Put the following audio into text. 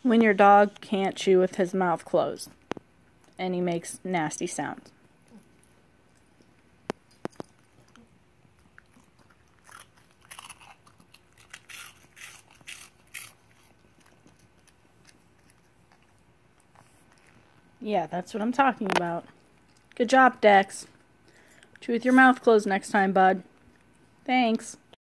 When your dog can't chew with his mouth closed and he makes nasty sounds. Yeah, that's what I'm talking about. Good job, Dex. Chew with your mouth closed next time, bud. Thanks.